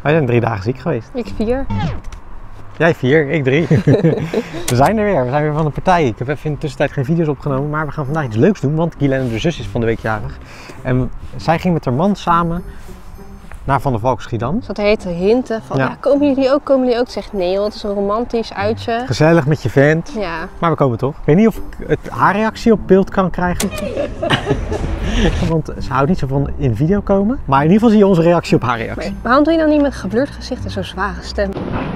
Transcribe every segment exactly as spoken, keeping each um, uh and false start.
Wij zijn drie dagen ziek geweest. Ik vier. Jij vier, ik drie. We zijn er weer, we zijn weer van de partij. Ik heb even in de tussentijd geen video's opgenomen, maar we gaan vandaag iets leuks doen, want Guylaine, de zus, is van de week jarig. En zij ging met haar man samen naar Van der Valk Schiedam. Ze had heet te hinten van, ja. ja, komen jullie ook, komen jullie ook? Zegt nee, want het is een romantisch uitje. Gezellig met je vent. Ja. Maar we komen toch. Ik weet niet of ik het, haar reactie op beeld kan krijgen. Want ze houdt niet zo van in video komen. Maar in ieder geval zie je onze reactie op haar reactie. Maar waarom doe je dan niet met geblurred gezicht en zo'n zware stem?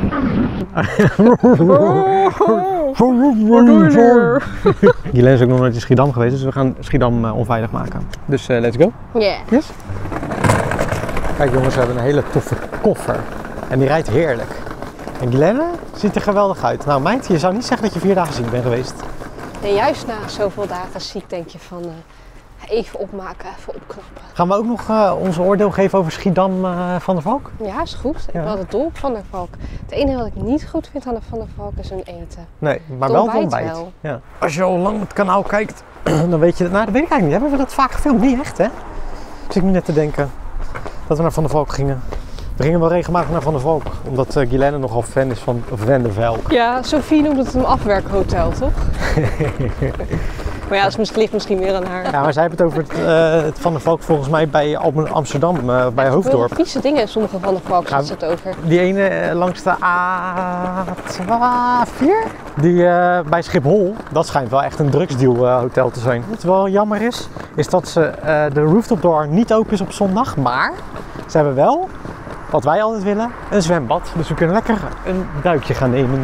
Guylaine is ook nog nooit in Schiedam geweest, dus we gaan Schiedam uh, onveilig maken. Dus uh, let's go. Ja. Yeah. Yes? Kijk jongens, we hebben een hele toffe koffer. En die rijdt heerlijk. En Guylaine ziet er geweldig uit. Nou meid, je zou niet zeggen dat je vier dagen ziek bent geweest. En juist na zoveel dagen ziek denk je van... Uh... Even opmaken, even opknappen. Gaan we ook nog uh, ons oordeel geven over Schiedam uh, Van der Valk? Ja, is goed. Ik ja. ben altijd dol op Van der Valk. Het enige wat ik niet goed vind aan de Van der Valk is hun eten. Nee, maar het wel het ontbijt. Wel. Ja. Als je al lang het kanaal kijkt, dan weet je dat. Nou, dat weet ik eigenlijk niet. Hebben we dat vaak gefilmd? Niet echt, hè? Dus ik nu net te denken dat we naar Van der Valk gingen. We gingen wel regelmatig naar Van der Valk, omdat uh, Guylaine nogal fan is van Van der Valk. Ja, Sophie noemt het een afwerkhotel, toch? Maar ja, dat ligt misschien meer aan haar. Ja, maar zij heeft het over het, uh, het Van der Valk volgens mij bij Amsterdam, uh, bij Hoofddorp. Vieze dingen in sommige Van der Valk zit het over. Die ene uh, langs de A vier, die uh, bij Schiphol, dat schijnt wel echt een drugsdeal uh, hotel te zijn. Wat wel jammer is, is dat ze, uh, de rooftop door niet open is op zondag, maar ze hebben wel, wat wij altijd willen, een zwembad. Dus we kunnen lekker een duikje gaan nemen.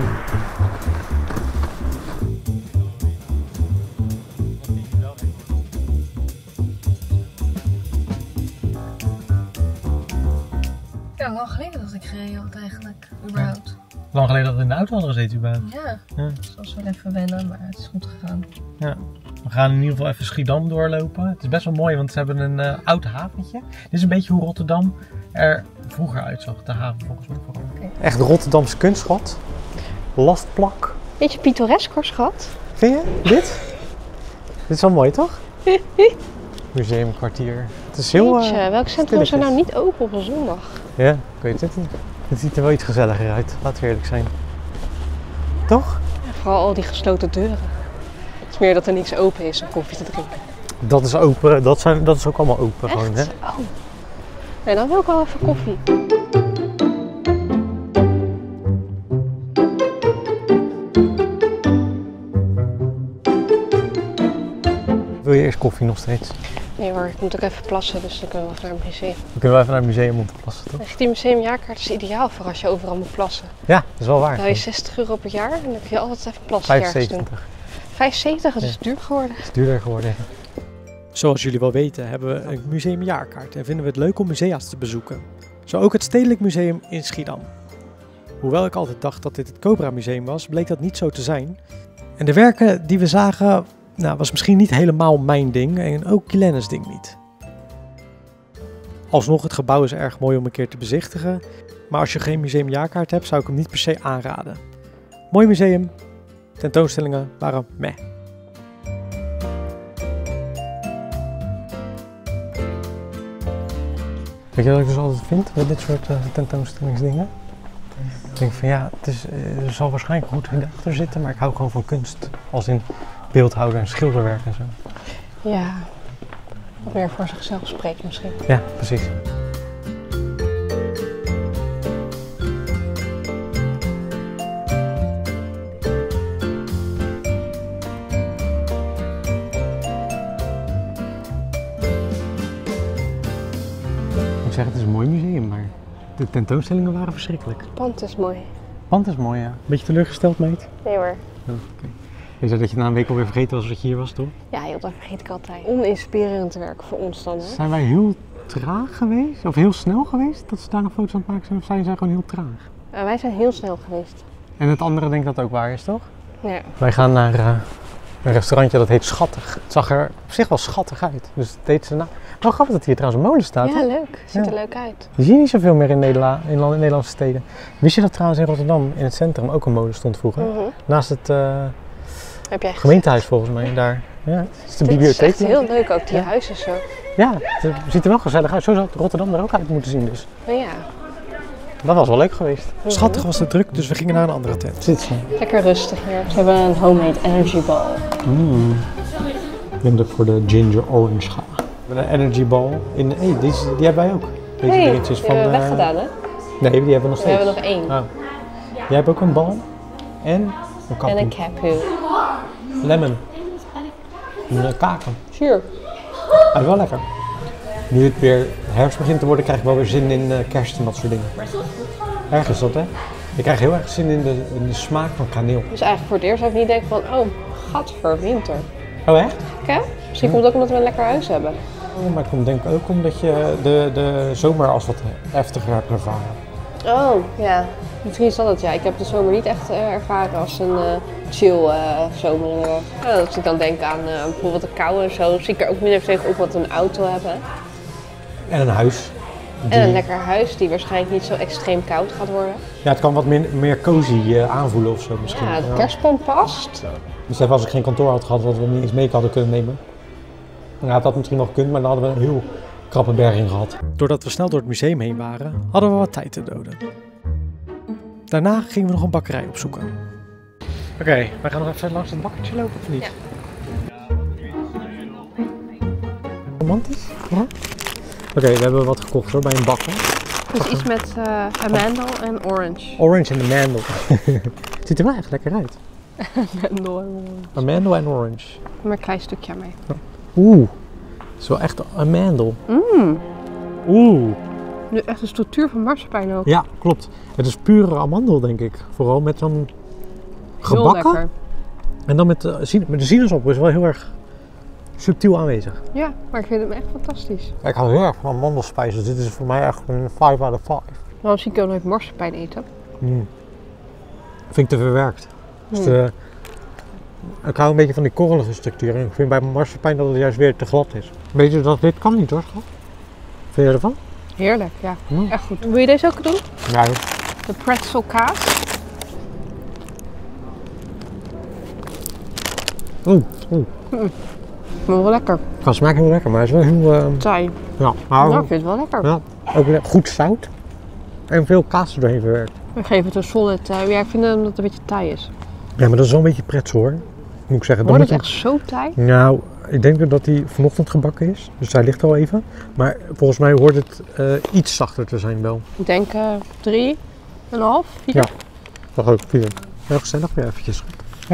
Ja, lang geleden dat ik gereden had eigenlijk, überhaupt. Lang geleden dat we in de auto hadden gezeten, bij. Ja, ja. Het was wel even wennen, maar het is goed gegaan. Ja. We gaan in ieder geval even Schiedam doorlopen. Het is best wel mooi, want ze hebben een uh, oud haventje. Dit is een beetje hoe Rotterdam er vroeger uitzag, de haven volgens mij vooral. Okay. Echt Rotterdamse kunstschat. Lastplak. Beetje pittoresk hoor, schat. Vind je? Dit? Dit is wel mooi, toch? Museumkwartier. Het is heel... Jeetje, uh, welk centrum is er nou niet open op een zondag? Ja, ik weet het niet. Het ziet er wel iets gezelliger uit, laten we eerlijk zijn. Toch? Ja, vooral al die gesloten deuren. Het is meer dat er niks open is om koffie te drinken. Dat is open, dat, zijn, dat is ook allemaal open. Echt? Gewoon, hè? Oh. Nee, dan wil ik wel even koffie. Wil je eerst koffie nog steeds? Nee hoor, ik moet ook even plassen, dus dan kunnen we even naar het museum. We kunnen wel even naar het museum om te plassen, toch? Echt, die museumjaarkaart is ideaal voor als je overal moet plassen. Ja, dat is wel waar. Dan heb je zestig euro per jaar en dan kun je altijd even plassen ergens doen. vijfenzeventig, dat is ja. duur geworden. Het is duurder geworden. Zoals jullie wel weten hebben we een museumjaarkaart en vinden we het leuk om musea's te bezoeken. Zo ook het Stedelijk Museum in Schiedam. Hoewel ik altijd dacht dat dit het Cobra Museum was, bleek dat niet zo te zijn. En de werken die we zagen... Nou, was misschien niet helemaal mijn ding en ook Guylaine's ding niet. Alsnog, het gebouw is erg mooi om een keer te bezichtigen, maar als je geen museumjaarkaart hebt, zou ik hem niet per se aanraden. Mooi museum, tentoonstellingen waren meh. Weet je wat ik dus altijd vind met dit soort uh, tentoonstellingsdingen? Ik denk van ja, het is, er zal waarschijnlijk goed achter zitten, maar ik hou gewoon van kunst. Als in beeldhouwer en schilderwerk en zo. Ja, wat meer voor zichzelf spreken misschien. Ja, precies. Ik moet zeggen, het is een mooi museum, maar de tentoonstellingen waren verschrikkelijk. Het pand is mooi. Het pand is mooi, ja. Beetje teleurgesteld, meid? Nee hoor. Oh, okay. Je zei dat je na een week alweer vergeten was dat je hier was, toch? Ja, joh, dat vergeet ik altijd. Oninspirerend werk voor ons dan, hè? Zijn wij heel traag geweest? Of heel snel geweest dat ze daar nog foto's aan het maken zijn? Of zijn zij gewoon heel traag? Uh, wij zijn heel snel geweest. En het andere denk ik dat ook waar is, toch? Ja. Wij gaan naar uh, een restaurantje dat heet Schattig. Het zag er op zich wel schattig uit. Dus het deed ze na... Wel grappig dat hier trouwens een molen staat. Ja, hè? leuk. Ziet ja. er leuk uit. Je ziet niet zoveel meer in, Nederla in Nederlandse steden. Wist je dat trouwens in Rotterdam in het centrum ook een molen stond vroeger? Mm-hmm. Naast het uh, Heb jij gemeentehuis volgens mij. Daar. Ja, het is de Dit bibliotheek. is echt heel leuk ook, die ja. huizen zo. Ja, het ziet er wel gezellig uit. Zo zou Rotterdam er ook uit moeten zien dus. Maar ja. dat was wel leuk geweest. Schattig was het druk, dus we gingen naar een andere tent. Zit ze. Lekker rustig hier. Ze hebben een homemade energy ball. Mm. Ik denk dat ik voor de ginger orange ga. We hebben een energy ball. In, hey, die, is- die hebben wij ook. Deze Hey, dingetjes die van... hebben we eh, weggedaan hè? Nee, die hebben we nog We steeds. hebben nog één. Oh. Jij hebt ook een bal en een En kappen. een capu. Lemon. Een uh, kaken. Sure. Ah, wel lekker. Nu het weer herfst begint te worden, krijg ik wel weer zin in uh, kerst en dat soort dingen. Erg is dat, hè? Ik krijg heel erg zin in de, in de smaak van kaneel. Dus eigenlijk voor het eerst zou ik niet denken van, oh, gadver, winter. Oh, echt? Oké? Misschien komt het ook omdat we een lekker huis hebben. Oh, maar het komt denk ik ook omdat je de, de zomer als wat heftiger hebt ervaren. Oh, ja. Misschien is dat het, ja. Ik heb de zomer niet echt uh, ervaren als een uh, chill uh, zomer inderdaad. Ja, als ik dan denk aan uh, bijvoorbeeld de kou en zo, zie ik er ook minder tegen op wat we een auto hebben. En een huis. Die, En een lekker huis die waarschijnlijk niet zo extreem koud gaat worden. Ja, het kan wat meer, meer cozy uh, aanvoelen of zo misschien. Ja, de kerstboom past. Dus even als ik geen kantoor had gehad, wat we niet eens mee hadden kunnen nemen. Dan had dat misschien nog gekund, maar dan hadden we een heel krappe berging gehad. Doordat we snel door het museum heen waren, hadden we wat tijd te doden. Daarna gingen we nog een bakkerij opzoeken. Oké, okay, wij gaan nog even langs het bakkertje lopen of niet? Ja. Romantisch? Ja. Oké, okay, we hebben wat gekocht hoor, bij een bakker. Dus iets met uh, amandel en orange. Orange en amandel. Het ziet er wel echt lekker uit. Amandel en orange. Amandel en orange. Maar een klein stukje mee. Oeh, het is wel echt amandel. Mmm. Oeh. Nu echt de structuur van marsepein ook. Ja, klopt. Het is pure amandel denk ik. Vooral met dan Heel gebakken. lekker. En dan met de, sin- met de sinaasappel is wel heel erg subtiel aanwezig. Ja, maar ik vind hem echt fantastisch. Ik hou heel erg van amandelspijs, dus dit is voor mij echt een vijf out of vijf. Waarom zie ik ook nooit marsepein eten? Mm. Vind ik te verwerkt. Dus Mm. de, ik hou een beetje van die korrelige structuur en ik vind bij marsepein dat het juist weer te glad is. Weet je dat dit kan niet hoor, schat? Vind je ervan? Heerlijk, ja. Mm. Echt goed. Wil je deze ook doen? Ja. De pretzel kaas. Oeh, oeh. Maar wel lekker. Qua smaak heel lekker, maar het is wel heel... Uh, Taai. ja, maar Nou, ik vind het wel lekker. ja, ook le- goed zout. En veel kaas er doorheen verwerkt. We geven het een solid. Uh, ja, ik vind dat het een beetje taai is. Ja, maar dat is wel een beetje pretzel hoor. Moet ik zeggen. Dan Wordt het moet echt zo taai? je... Nou, ik denk dat hij vanochtend gebakken is. Dus hij ligt al even. Maar volgens mij hoort het uh, iets zachter te zijn wel. Ik denk uh, drie, en een half, vier. Ja. Dat ook vier. Heel gezellig weer eventjes. Hè?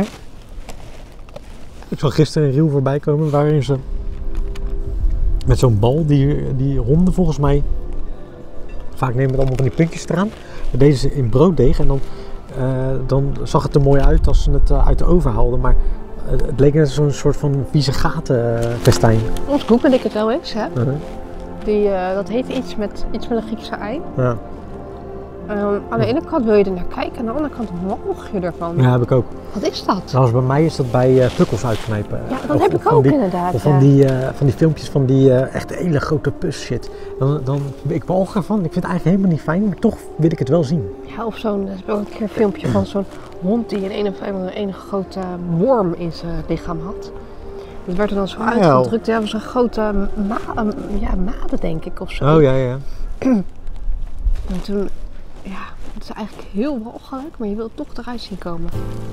Ik zag gisteren een reel voorbij komen waarin ze met zo'n bal, die, die ronde volgens mij, vaak nemen met allemaal van die puntjes eraan. Dat deden ze in brooddeeg en dan, uh, dan zag het er mooi uit als ze het uh, uit de oven haalden. Maar uh, het leek net zo'n soort van vieze gaten uh, festijn. Ons googel ik het wel eens, hè. Uh-huh. Die, uh, dat heet iets met, iets met een Griekse ei. Ja. Um, aan de ene kant wil je er naar kijken, aan de andere kant walg je ervan. Ja, heb ik ook. Wat is dat? Trouwens, bij mij is dat bij uh, pukkels uitknijpen. Ja, dat Of- heb of ik van ook die, inderdaad. Of van ja. die, uh, van die filmpjes van die uh, echt hele grote pus shit. Dan, dan, ik walg ervan. Ik vind het eigenlijk helemaal niet fijn, maar toch wil ik het wel zien. Ja, of zo'n, er is ook een keer een filmpje van zo'n hond die een, een of andere een grote worm in zijn lichaam had. Dat werd er dan zo Oh. uitgedrukt. Ja, zo'n grote ma um, ja, made denk ik of zo. Oh ja, ja. En toen, ja, het is eigenlijk heel walgelijk, maar je wilt toch eruit zien komen.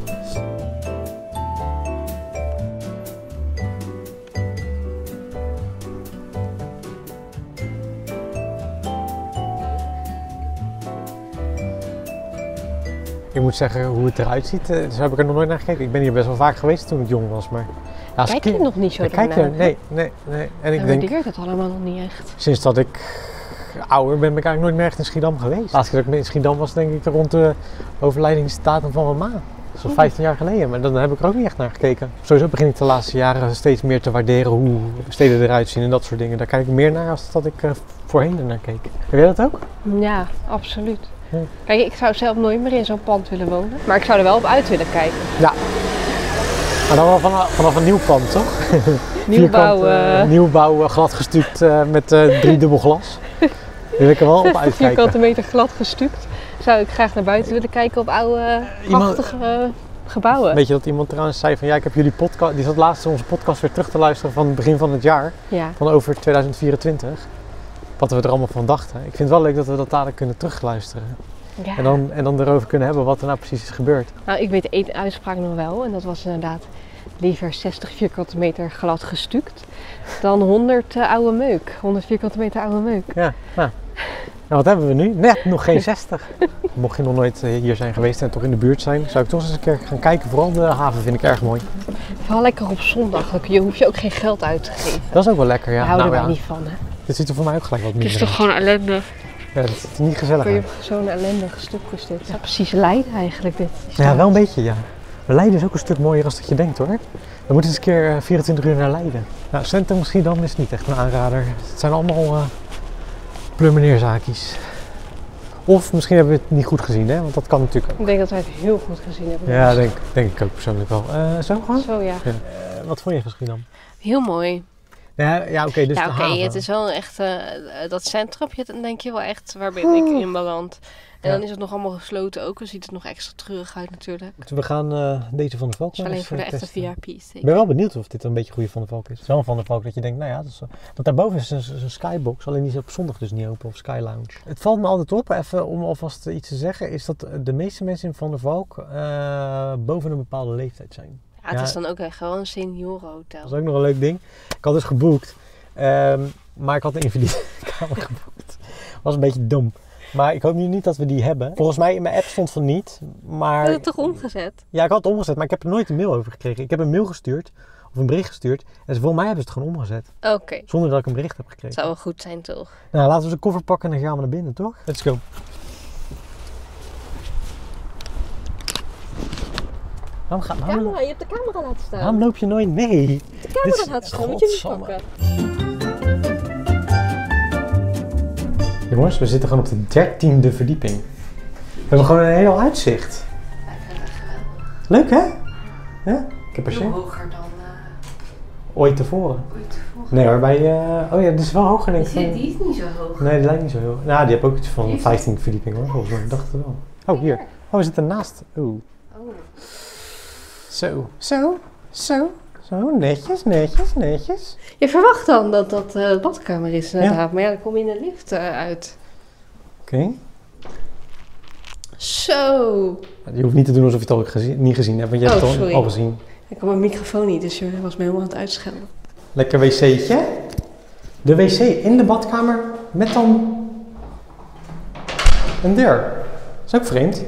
Ik moet zeggen, hoe het eruit ziet, uh, dus heb ik er nog nooit naar gekeken. Ik ben hier best wel vaak geweest toen ik jong was, maar... Ja, als Kijk kind- je nog niet zo Ja, kijk je? ernaar? Nee, nee, nee. En ik Hij denk, waardeert het allemaal nog niet echt. sinds dat ik ouder ben, ben ik eigenlijk nooit meer echt in Schiedam geweest. Laatst keer dat ik in Schiedam was, denk ik rond de overlijdingsdatum van mijn ma. Dat is al vijftien jaar geleden, maar dan heb ik er ook niet echt naar gekeken. Sowieso begin ik de laatste jaren steeds meer te waarderen hoe steden eruit zien en dat soort dingen. Daar kijk ik meer naar dan dat ik uh, voorheen ernaar keek. Heb jij dat ook? Ja, absoluut. Ja. Kijk, ik zou zelf nooit meer in zo'n pand willen wonen. Maar ik zou er wel op uit willen kijken. Ja. Maar dan wel vanaf, vanaf een nieuw pand, toch? Nieuwbouw. Vierkant, uh, uh, nieuwbouw, uh, glad gestuukt uh, met uh, drie dubbel glas. Daar wil ik er wel op uitkijken. vierkante meter glad gestuukt. Zou ik graag naar buiten willen kijken op oude, Iemand- prachtige uh, gebouwen. Weet je dat iemand trouwens zei van ja, ik heb jullie podcast, die zat laatst onze podcast weer terug te luisteren van het begin van het jaar, Ja. van over tweeduizend vierentwintig. wat we er allemaal van dachten. Ik vind het wel leuk dat we dat dadelijk kunnen terugluisteren. Ja. En dan, en dan erover kunnen hebben wat er nou precies is gebeurd. Nou, ik weet één uitspraak nog wel. En dat was inderdaad liever zestig vierkante meter glad gestuukt dan honderd uh, oude meuk. honderd vierkante meter oude meuk. Ja, nou. Nou, wat hebben we nu? Net nog geen zestig. Mocht je nog nooit hier zijn geweest en toch in de buurt zijn, zou ik toch eens een keer gaan kijken. Vooral de haven vind ik erg mooi. Vooral lekker op zondag, dan hoef je ook geen geld uit te geven. Dat is ook wel lekker, ja. Daar houden nou, wij ja. niet van, hè? Dit ziet er voor mij ook gelijk wat Het minder is toch gewoon ellende. Ja, het is niet gezellig. Kun je zo'n ellendig stuk is dit. Ja, precies Leiden eigenlijk dit. Ja, wel een beetje, ja. Leiden is ook een stuk mooier als dat je denkt, hoor. We moeten eens een keer vierentwintig uur naar Leiden. Nou, Centrum misschien dan is niet echt een aanrader. Het zijn allemaal uh, plummeneerzaakjes. Of misschien hebben we het niet goed gezien, hè? Want dat kan natuurlijk ook. Ik denk dat wij het heel goed gezien hebben. Ja, denk, denk ik ook persoonlijk wel. Uh, zo gewoon? Zo, ja. Ja. Uh, wat vond je van Schiedam? Heel mooi. Ja, ja oké, okay, dus ja, de oké, haven. het is wel echt, uh, dat centrumpje, dan denk je wel echt, waar ben ik in beland? En Ja. dan is het nog allemaal gesloten ook, dan ziet het nog extra treurig uit natuurlijk. We gaan uh, deze Van der Valk Dat is alleen voor de echte testen. V I P's. Ik ben wel benieuwd of dit een beetje een goede Van der Valk is. Het is wel een Van der Valk dat je denkt, nou ja, dat is, want daarboven is een, een skybox, alleen die is op zondag dus niet open, of Sky Lounge. Het valt me altijd op, even om alvast iets te zeggen, is dat de meeste mensen in Van der Valk uh, boven een bepaalde leeftijd zijn. Ja, het Ja. is dan ook echt gewoon een seniorenhotel. Dat is ook nog een leuk ding. Ik had dus geboekt, um, maar ik had een invalide kamer geboekt. Was een beetje dom. Maar ik hoop nu niet dat we die hebben. Volgens mij in mijn app stond van niet, maar... Heb je het toch omgezet? Ja, ik had het omgezet, maar ik heb er nooit een mail over gekregen. Ik heb een mail gestuurd, of een bericht gestuurd. En volgens mij hebben ze het gewoon omgezet. Oké. Okay. Zonder dat ik een bericht heb gekregen. Zou wel goed zijn toch? Nou, laten we de koffer pakken en dan gaan we naar binnen, toch? Let's go. Waarom, ga, waarom, Camera, je hebt de camera laten staan. waarom loop je nooit mee? De camera laten staan, moet je niet pakken. Jongens, we zitten gewoon op de dertiende verdieping. We hebben gewoon een heel uitzicht. Leuk, hè? Ja? Ik heb er zin. Hoger dan uh, Ooit tevoren. ooit tevoren. Nee hoor, bij... Uh, oh ja, dit is wel hoger denk ik. Die, die is niet zo hoog. Nee, die lijkt niet zo heel... Nou, die heeft ook iets van vijftien verdieping hoor, volgens mij. Ik dacht het wel. Oh, hier. Oh, we zitten naast. Oeh. Oh. Zo. Zo. Zo. Zo. Netjes, netjes, netjes. Je verwacht dan dat dat uh, de badkamer is inderdaad, ja. Maar ja, dan kom je in de lift uh, uit. Oké. Okay. Zo. Je hoeft niet te doen alsof je het al gezien, niet gezien hebt, want je oh, hebt het sorry. al gezien. Ik had mijn microfoon niet, dus je was me helemaal aan het uitschelden. Lekker wc'tje. De wc in de badkamer met dan een deur. Dat is ook vreemd.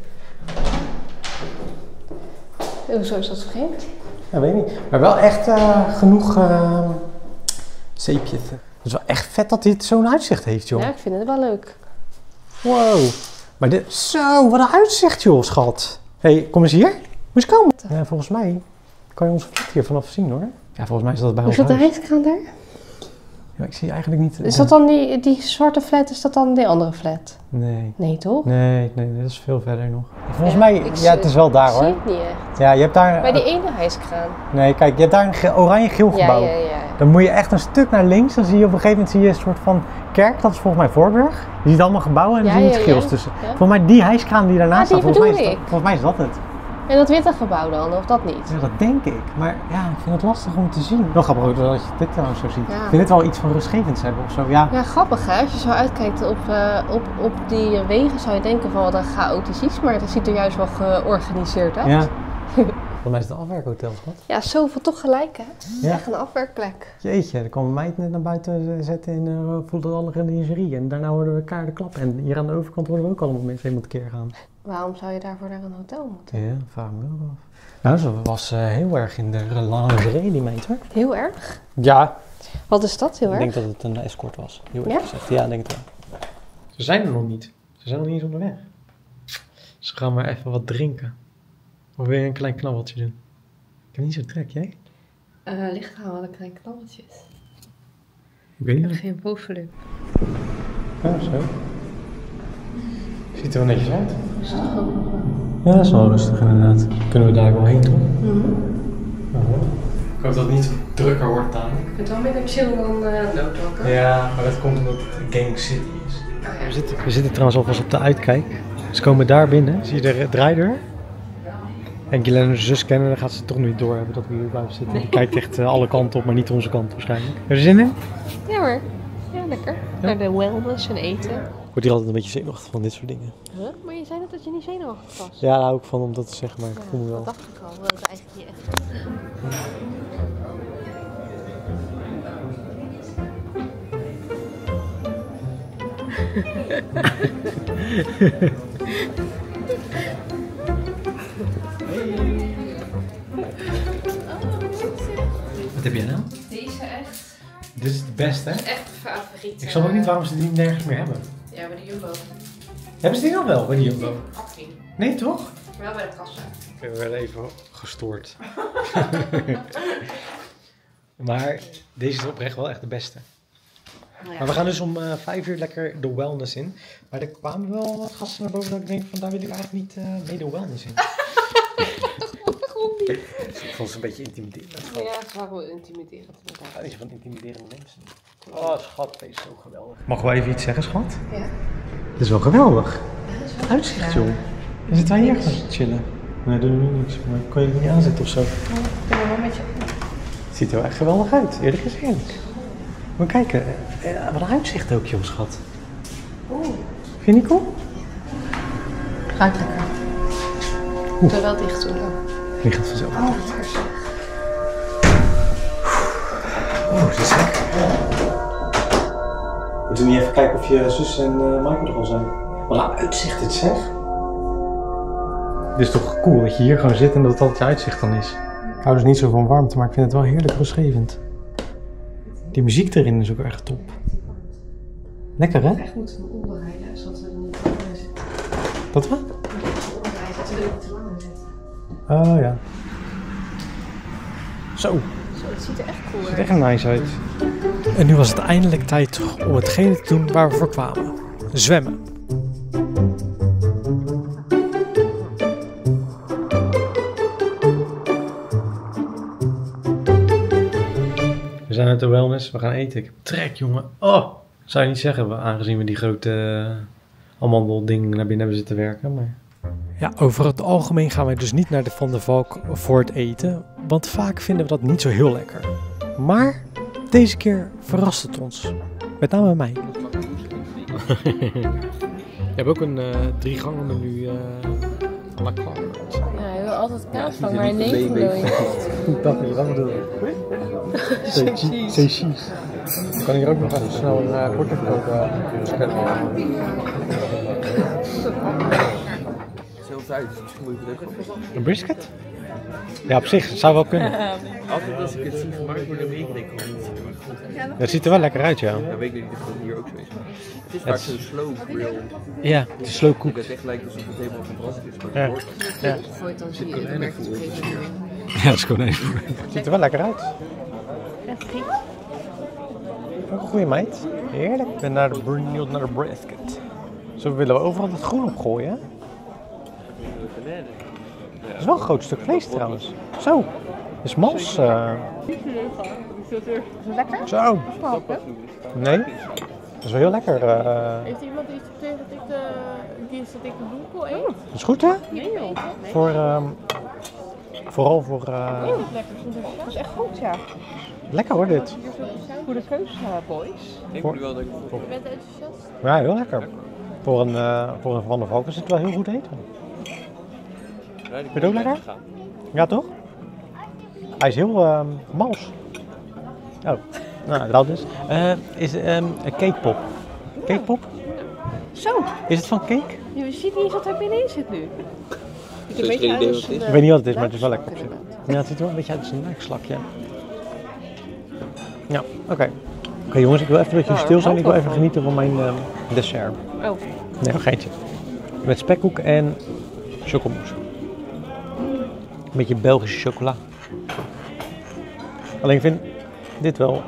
Hoezo is dat vreemd? Ja, weet ik niet. Maar wel echt uh, genoeg uh, zeepjes. Het is wel echt vet dat dit zo'n uitzicht heeft, joh. Ja, ik vind het wel leuk. Wow. Maar dit... Zo, wat een uitzicht, joh, schat. Hé, hey, kom eens hier. Moet je komen. Ja, volgens mij kan je onze flat hier vanaf zien, hoor. Ja, volgens mij is dat bij ons huis. Is dat huis. de hijskraan daar? Ja, ik zie eigenlijk niet... Is dat dan die, die zwarte flat, is dat dan die andere flat? Nee. Nee, toch? Nee, nee, dat is veel verder nog. Volgens ja, mij, ik ja, het is wel daar, hoor. Ik zie het niet echt. Ja, je hebt daar... Bij die ene hijskraan. Nee, kijk, je hebt daar een ge- oranje-geel gebouw. Ja, ja, ja. Dan moet je echt een stuk naar links. Dan zie je op een gegeven moment zie je een soort van kerk. Dat is volgens mij Voorburg. Je ziet allemaal gebouwen en dan Ja, zie je iets ja, geels ja. tussen. Ja. Volgens mij die hijskraan die daarnaast Ah, staat. die Volgens mij, is bedoel dat, volgens mij is dat het. En dat witte gebouw dan, of dat niet? Ja, dat denk ik. Maar ja, ik vind het lastig om te zien. Wel grappig ook dat je dit trouwens zo ziet. Ja. Ik vind dit wel iets van rustgevends hebben of zo. Ja, Ja, grappig hè. Als je zo uitkijkt op, uh, op, op die wegen zou je denken van wat een chaotisch iets. Maar het ziet er juist wel georganiseerd uit. ja. Volgens mij is het een afwerkhotel, schat. Ja, zoveel toch gelijk hè. Ja. Echt een afwerkplek. Jeetje, er kwam een meid net naar buiten zetten en uh, voelde alle lingerie. En daarna hoorden we elkaar de klap. En hier aan de overkant worden we ook allemaal mensen helemaal tekeer gaan. Waarom zou je daarvoor naar een hotel moeten? Ja, vraag me wel af. Nou, ze was uh, heel erg in de lingerie, die meid hoor. Heel erg? Ja. Wat is dat heel Ik erg? denk dat het een escort was. Heel erg Ja? gezegd. Ja, ik denk het wel. Ze zijn er nog niet. Ze zijn nog niet eens onderweg. Dus we gaan maar even wat drinken. Of wil je een klein knabbeltje doen? Ik heb niet zo trek, jij? Uh, ligt aan wel een klein knabbeltjes. Ik weet Ik heb niet. geen bovenlip. Ja, zo. Ziet er wel netjes uit. Is dat gewoon? Ja, dat is wel rustig inderdaad. Kunnen we daar wel heen doen? Mm-hmm. Uh-huh. Ik hoop dat het niet drukker wordt dadelijk. Ik vind het wel minder chill dan uh, noodlokken. Ja, maar dat komt omdat het Gang City is. Oh, ja. We zitten, we zitten trouwens alvast op de uitkijk. Ze komen daar binnen. Zie je de draaideur? En Guylaine en zus kennen, dan gaat ze toch niet door hebben dat we hier buiten zitten. Die kijkt echt uh, alle kanten op, maar niet onze kant waarschijnlijk. Heb je er zin in? Ja hoor. Ja, lekker. Naar de wellness en eten. Ik word hier altijd een beetje zenuwachtig van dit soort dingen. Huh? Maar je zei net dat je niet zenuwachtig was. Ja, daar hou ik van om dat te zeggen, maar ik voel me Ja, wel. dat dacht ik al. Dat het eigenlijk niet echt. Wat heb jij nou? Deze echt. Dit is het beste, hè? Echt favoriet. Ik snap ook niet waarom ze die nergens meer hebben. Ja, bij de Jumbo. Hebben ze die nog wel bij die Jumbo? Achttien. Nee, toch? Wel bij de kassa. Ik ben wel even gestoord. Maar deze is oprecht wel echt de beste. Nou ja. Maar we gaan dus om uh, vijf uur lekker de wellness in. Maar er kwamen wel wat gasten naar boven dat ik denk van daar wil ik eigenlijk niet uh, mee de wellness in. Waarom niet? Ik vond ze een beetje intimiderend. Ja, het is wel intimiderend inderdaad. Ja, weet je van intimiderende mensen. Oh schat, deze is zo geweldig. Mag wel even iets zeggen, schat? Ja. Dit is wel geweldig. Uitzicht, joh. Is het waar hier gaan chillen? Nee, doe nu niks. Maar kan je het niet aanzetten of zo? Ik ben wel een beetje. Het ziet er wel echt geweldig uit, eerlijk gezegd. Maar kijken, eh, wat een uitzicht ook, joh, schat. Oeh. Vind je niet cool? Ruikt lekker. Ik doe wel dicht doen dan. Die gaat vanzelf. Oh, lekker zeg. Oh, dit is lekker. Moeten we niet even kijken of je zus en uh, Michael er al zijn? Wat een uitzicht dit zeg. Het is toch cool dat je hier gewoon zit en dat het altijd je uitzicht dan is. Ik hou dus niet zo van warmte, maar ik vind het wel heerlijk rustgevend. Die muziek erin is ook echt top. Lekker hè? Echt moeten we omdraaien, zodat we er niet te lang in zitten. Dat wat? Omdraaien, zodat we er niet te lang in zitten. Oh ja. Zo, Zo, het ziet er echt cool het ziet uit. er echt nice uit. En nu was het eindelijk tijd om hetgene te doen waar we voor kwamen. Zwemmen. We zijn uit de wellness, we gaan eten. Ik heb trek, jongen. Oh, zou je niet zeggen, aangezien we die grote uh, amandelding naar binnen hebben zitten werken. Maar... Ja, over het algemeen gaan wij dus niet naar de Van der Valk voor het eten. Want vaak vinden we dat niet zo heel lekker. Maar deze keer verrast het ons. Met name mij. Je hebt ook een uh, drie gangen menu uh, à la carte. Ja, je wil altijd kaas van, maar nee, wil je niet. Dat is wat bedoel ik. C'est cheese. Ik kan hier ook nog even snel een uh, korting kopen. Een brisket? Ja, op zich, het zou wel kunnen. Altijd als ik het zie gemaakt worden, weet ik denk ik niet. Het ziet er wel lekker uit, ja. Ja, weet ik niet of het hier ook zo is. Het is vaak zo'n slow grill. Ja, het is slow Dat cooked. het echt lijkt alsof het helemaal verbrand is. Maar Ja. het wordt Ja. Voor het dan zie je, dan werkt het op een gegeven moment. Ja, dat is gewoon even. Het ziet er wel lekker uit. Echt goed. Ook een goede meid. Heerlijk. Ik ben naar de benieuwd naar de brisket. Zo willen we overal het groen opgooien, hè? Dat is wel een groot stuk vlees trouwens. Zo. Dat is mals. Uh... Is het lekker? Zo. Nee. Dat is wel heel lekker. Uh... Heeft iemand iets tegen dat ik de, die is dat ik de bloemkool eet? Dat is goed, hè? Nee joh. Voor, um... Vooral voor... Uh... Dat is lekker zonder Dat is echt goed, ja. Lekker hoor, dit. Goede keus, uh, boys. Ik moet wel denken, Je bent enthousiast? Ja, heel lekker. Voor een, uh, voor een Van der Valk is het wel heel goed eten. vind je het ook lekker? Ja, toch? Hij is heel uh, mals. Oh, nou, dat is. Uh, is um, een cakepop. Cakepop? Zo, Is het van cake? je ziet niet eens wat er binnenin zit nu. Ik Zo is geen idee wat het is. Ik weet niet wat het is, maar het is wel lekker op zich. Ja, het ziet er wel een beetje uit als een lijkslakje. Ja, oké. Okay. Oké okay, jongens, ik wil even een beetje stil zijn. Ik wil even genieten van mijn uh, dessert. Oh. Nee, een geitje. Met spekkoek en chocomousse. Een beetje Belgische chocola. Alleen ik vind dit wel...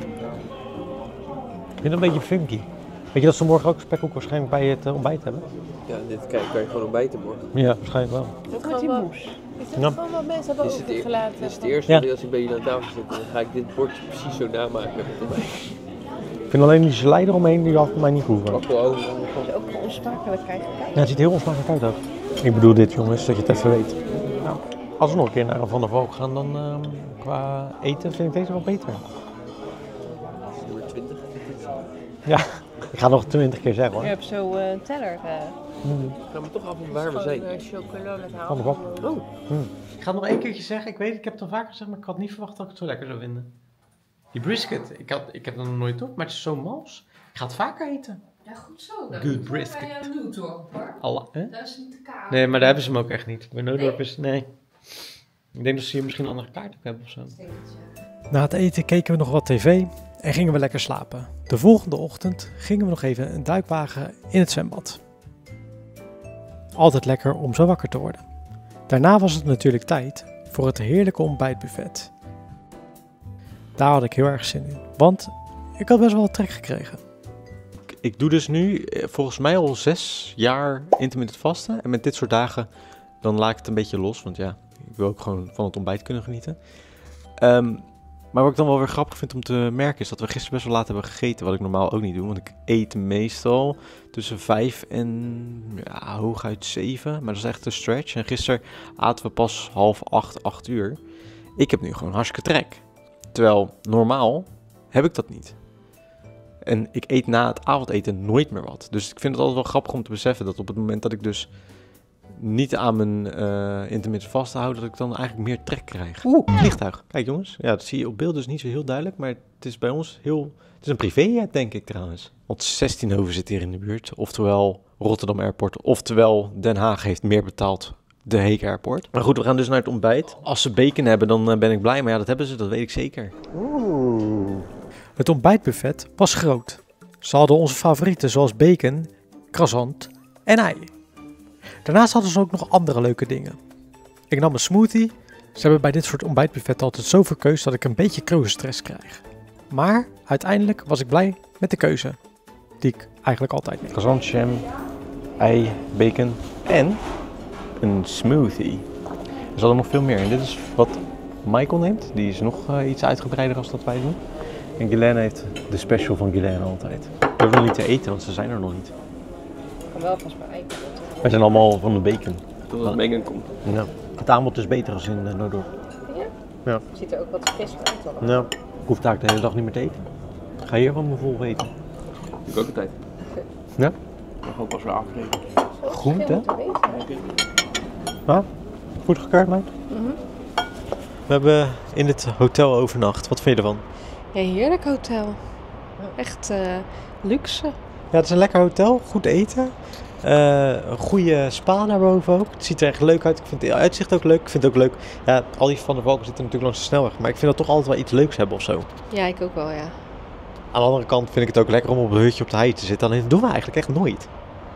Ik vind het een beetje funky. Weet je dat ze morgen ook spekkoek waarschijnlijk bij het uh, ontbijt hebben? Ja, dit kijk, kan je gewoon ontbijten morgen. Ja, waarschijnlijk wel. Dat Met die gewoon wel- moes. Is dat Ja. gewoon wat mensen hebben Dit is het, eer- overgelaten? dit is het eerste Ja. dat als ik bij jullie aan tafel zit, dan ga ik dit bordje precies zo namaken met ontbijt. Ik vind alleen die gelei eromheen, die had voor mij niet hoeven. Pak wel over. Dat is ook gewoon onsmakelijk kijken. Ja, het ziet er heel onsmakelijk uit ook. Ik bedoel dit jongens, dat je het even weet. Nou, als we nog een keer naar een Van der Valk gaan, dan uh, qua eten vind ik deze wel beter. Nummer twintig. Ja, Ik ga nog twintig keer zeggen Je hoor. hebt zo uh, een teller. Uh. Mm. Ik ga me toch af van waar we zijn. Uh, chocola met Van de bak. Oh. Mm. Ik ga het nog één keertje zeggen. Ik weet, ik heb het al vaker gezegd, maar ik had niet verwacht dat ik het zo lekker zou vinden. Die brisket, ik, had, ik heb er nog nooit op, maar het is zo mals. Ik ga het vaker eten. Ja, goed zo. Dat Good brisket. bij jou nu toch, hoor. Allah, hè? Dat is niet te kaal. Nee, maar daar hebben ze hem ook echt niet. Bij Noodorp is nee. Ik denk dat ze hier misschien een andere kaart op hebben of zo. Na het eten keken we nog wat tv en gingen we lekker slapen. De volgende ochtend gingen we nog even een duik wagen in het zwembad. Altijd lekker om zo wakker te worden. Daarna was het natuurlijk tijd voor het heerlijke ontbijtbuffet. Daar had ik heel erg zin in, want ik had best wel wat trek gekregen. Ik doe dus nu volgens mij al zes jaar intermittent vasten. En met dit soort dagen, dan laat ik het een beetje los. Want ja, ik wil ook gewoon van het ontbijt kunnen genieten. Um, maar wat ik dan wel weer grappig vind om te merken is dat we gisteren best wel laat hebben gegeten. Wat ik normaal ook niet doe. Want ik eet meestal tussen vijf en ja, hooguit zeven. Maar dat is echt een stretch. En gisteren aten we pas half acht, acht uur. Ik heb nu gewoon hartstikke trek. Terwijl normaal heb ik dat niet. En ik eet na het avondeten nooit meer wat. Dus ik vind het altijd wel grappig om te beseffen dat op het moment dat ik dus niet aan mijn uh, intermittent vasten hou, dat ik dan eigenlijk meer trek krijg. Oeh, vliegtuig. Kijk jongens, ja, dat zie je op beeld dus niet zo heel duidelijk, maar het is bij ons heel... Het is een privéjet, denk ik trouwens. Want Zestienhoven zit hier in de buurt, oftewel Rotterdam Airport, oftewel Den Haag heeft meer betaald de Heek Airport. Maar goed, we gaan dus naar het ontbijt. Als ze bacon hebben, dan uh, ben ik blij, maar ja, dat hebben ze, dat weet ik zeker. Oeh. Het ontbijtbuffet was groot. Ze hadden onze favorieten zoals bacon, croissant en ei. Daarnaast hadden ze ook nog andere leuke dingen. Ik nam een smoothie. Ze hebben bij dit soort ontbijtbuffet altijd zoveel keus dat ik een beetje keuzestress krijg. Maar uiteindelijk was ik blij met de keuze. Die ik eigenlijk altijd neem. Croissant, jam, ei, bacon en een smoothie. Er zat er nog veel meer in. Dit is wat Michael neemt. Die is nog uh, iets uitgebreider als dat wij doen. En Guylaine heeft de special van Guylaine altijd. We hoeven nog niet te eten, want ze zijn er nog niet. Ik kan wel vast bij ei. Wij zijn allemaal van de bacon. Tot het bacon komt. Nou, het aanbod is beter als in uh, Noordorp. Ja? Ja. Ziet er ook wat frisser uit dan. Nou, ik hoef daar de hele dag niet meer te eten. Ik ga hier van me vol eten. Doe ik ook altijd. Ja? Mag ook pas weer afgeven. Goed, hè? Ja? Goed gekeurd, meid? Mm-hmm. We hebben in het hotel overnacht. Wat vind je ervan? Ja, heerlijk hotel. Echt uh, luxe. Ja, het is een lekker hotel. Goed eten. Uh, een goede spa daarboven ook. Het ziet er echt leuk uit. Ik vind het uitzicht ook leuk. Ik vind het ook leuk. Ja, al die Van der Valken zitten natuurlijk langs de snelweg. Maar ik vind dat toch altijd wel iets leuks hebben of zo. Ja, ik ook wel, ja. Aan de andere kant vind ik het ook lekker om op een hutje op de hei te zitten. Alleen dat doen we eigenlijk echt nooit.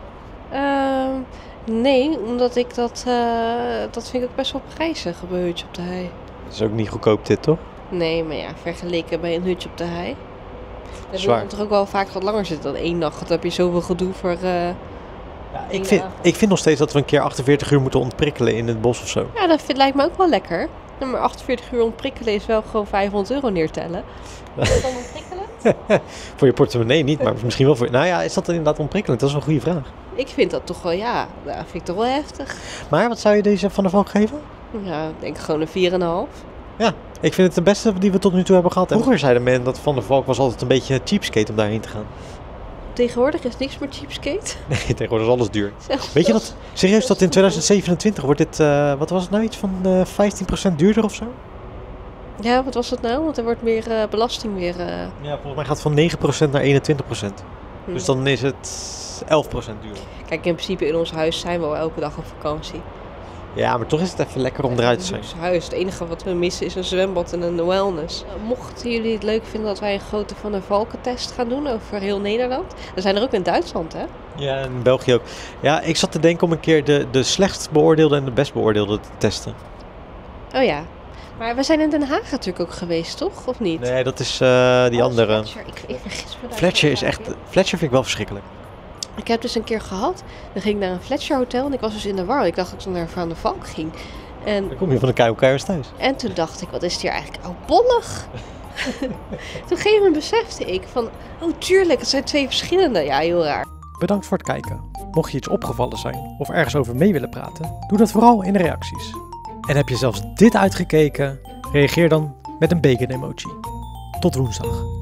Uh, nee, omdat ik dat... Uh, dat vind ik ook best wel prijzig, op een hutje op de hei. Het is ook niet goedkoop dit, toch? Nee, maar ja, vergeleken bij een hutje op de hei. Dan Zwaar. wil je toch ook wel vaak wat langer zitten dan één nacht. Dan heb je zoveel gedoe voor... Uh, Ja, ik, vind, ik vind nog steeds dat we een keer achtenveertig uur moeten ontprikkelen in het bos of zo. Ja, dat vind, lijkt me ook wel lekker. Maar achtenveertig uur ontprikkelen is wel gewoon vijfhonderd euro neertellen. Is dat dan ontprikkelen? Voor je portemonnee niet, maar misschien wel voor... Nou ja, is dat inderdaad ontprikkelend? Dat is wel een goede vraag. Ik vind dat toch wel, ja, dat vind ik toch wel heftig. Maar wat zou je deze Van der Valk geven? Ja, ik denk gewoon een vier komma vijf. Ja, ik vind het de beste die we tot nu toe hebben gehad. En vroeger zeiden men dat Van der Valk was altijd een beetje cheapskate om daarheen te gaan. Tegenwoordig is niks meer cheapskate. Nee, tegenwoordig is alles duur. Zelfs Weet je dat, serieus, dat in twintig zevenentwintig wordt dit, uh, wat was het nou, iets van uh, vijftien procent duurder of zo? Ja, wat was het nou? Want er wordt meer uh, belasting weer... Uh... Ja, volgens mij gaat het van negen procent naar eenentwintig procent. Hm. Dus dan is het elf procent duurder. Kijk, in principe in ons huis zijn we al elke dag op vakantie. Ja, maar toch is het even lekker om eruit te zijn. Ons huis, het enige wat we missen is een zwembad en een wellness. Mochten jullie het leuk vinden dat wij een grote Van der Valken-test gaan doen over heel Nederland. Er zijn er ook in Duitsland, hè? Ja, en in België ook. Ja, ik zat te denken om een keer de, de slechtst beoordeelde en de best beoordeelde te testen. Oh ja. Maar we zijn in Den Haag natuurlijk ook geweest, toch? Of niet? Nee, dat is uh, die oh, andere. Fletcher. Ik, ik vergis me daar. Fletcher is echt... Fletcher vind ik wel verschrikkelijk. Ik heb dus een keer gehad, dan ging ik naar een Fletcher hotel en ik was dus in de war. Ik dacht dat ik naar Van der Valk ging. En, dan kom je van de Keijo Keijers thuis. En toen dacht ik, wat is het hier eigenlijk oudbollig? Toen op een gegeven moment besefte ik van, oh tuurlijk, het zijn twee verschillende. Ja, heel raar. Bedankt voor het kijken. Mocht je iets opgevallen zijn of ergens over mee willen praten, doe dat vooral in de reacties. En heb je zelfs dit uitgekeken? Reageer dan met een bacon emoji. Tot woensdag.